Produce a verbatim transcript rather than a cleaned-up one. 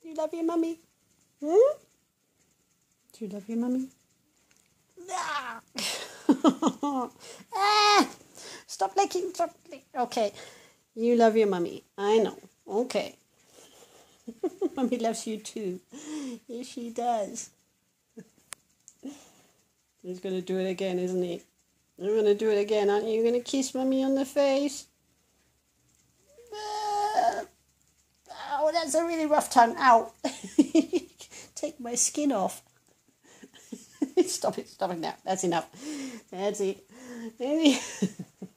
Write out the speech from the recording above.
Do you love your mummy? Hmm? Do you love your mummy? Ah! Ah! Stop licking. Stop licking. Okay. You love your mummy. I know. Okay. Mummy loves you too. Yes, she does. He's going to do it again, isn't he? You're going to do it again, aren't you? You're going to kiss Mummy on the face? Uh, oh, that's a really rough time. Ow. Take my skin off. Stop it. Stop it now. That's enough. That's it.